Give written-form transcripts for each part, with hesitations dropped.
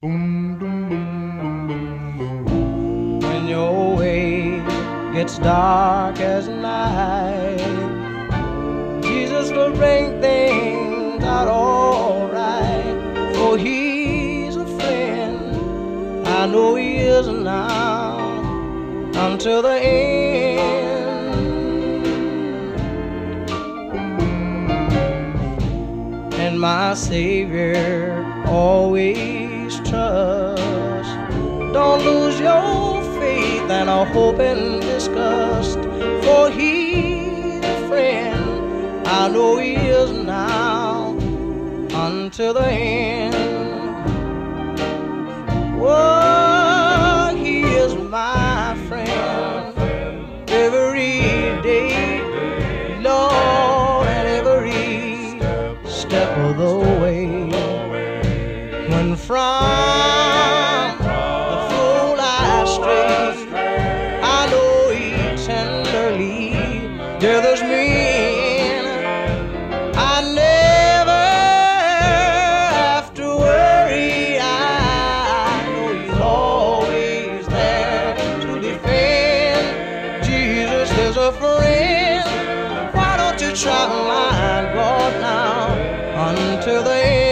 Boom, boom, boom, boom, boom, boom. When your way gets dark as night, Jesus will bring things out all right. For he's a friend, I know he is now, until the end. And my Savior always trust. Don't lose your faith and a hope and disgust, for he's a friend, I know he is now, until the end. Oh, he is my friend every day, Lord, and every step of the way. When from the fold I stray, I know he tenderly gathers me in. I never have to worry, I know he's always there to defend. Jesus is a friend, why don't you try my God now, until the end.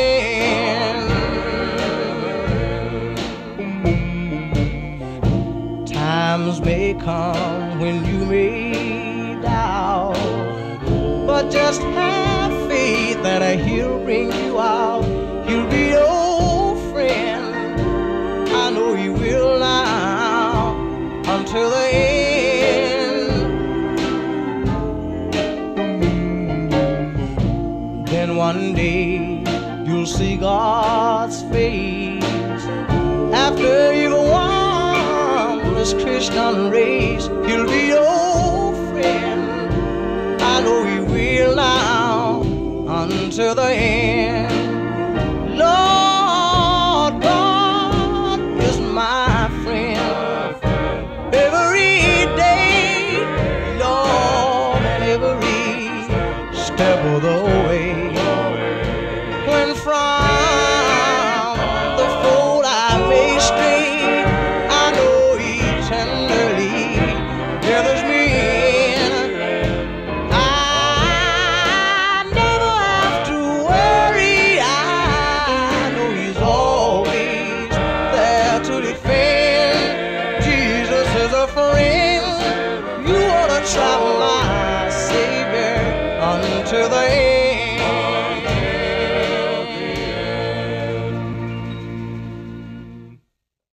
Times may come when you may doubt, but just have faith that he'll bring you out. He'll be your friend, I know he will now, until the end. Then one day you'll see God's face after you've won this Christian race. He'll be your friend, I know he will now, until the end.